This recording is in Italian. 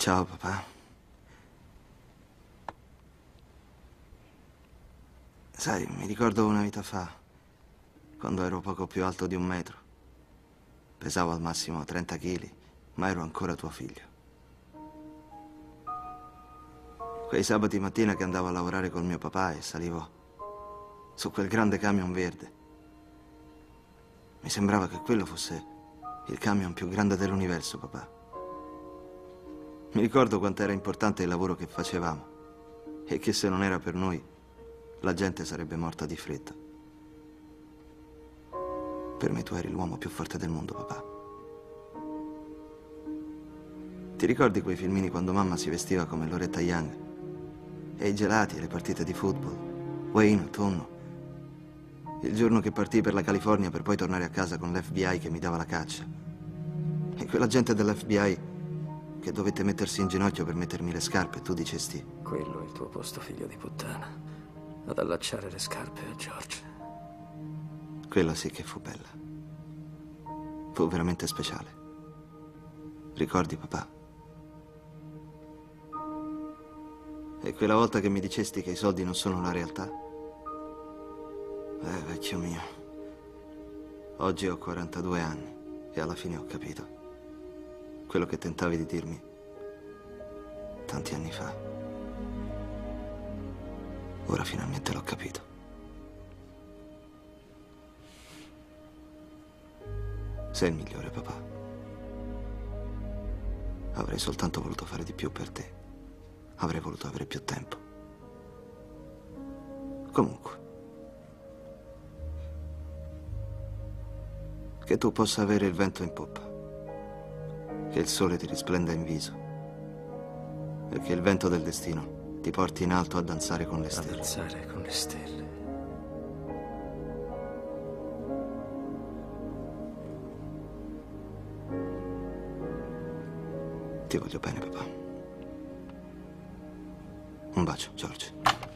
Ciao, papà. Sai, mi ricordo una vita fa, quando ero poco più alto di 1 metro. Pesavo al massimo 30 kg, ma ero ancora tuo figlio. Quei sabati mattina che andavo a lavorare col mio papà e salivo su quel grande camion verde. Mi sembrava che quello fosse il camion più grande dell'universo, papà. Mi ricordo quanto era importante il lavoro che facevamo e che se non era per noi, la gente sarebbe morta di freddo. Per me tu eri l'uomo più forte del mondo, papà. Ti ricordi quei filmini quando mamma si vestiva come Loretta Young? E i gelati e le partite di football? Wayne, tonno. Il giorno che partì per la California per poi tornare a casa con l'FBI che mi dava la caccia. E quella gente dell'FBI che dovette mettersi in ginocchio per mettermi le scarpe e tu dicesti: quello è il tuo posto, figlio di puttana. Ad allacciare le scarpe a George. Quella sì che fu bella. Fu veramente speciale. Ricordi, papà? E quella volta che mi dicesti che i soldi non sono la realtà? Vecchio mio. Oggi ho 42 anni e alla fine ho capito. Quello che tentavi di dirmi tanti anni fa. Ora finalmente l'ho capito. Sei il migliore, papà. Avrei soltanto voluto fare di più per te. Avrei voluto avere più tempo. Comunque, che tu possa avere il vento in poppa, che il sole ti risplenda in viso e che il vento del destino ti porti in alto a danzare con le stelle. A danzare con le stelle. Ti voglio bene, papà. Un bacio, George.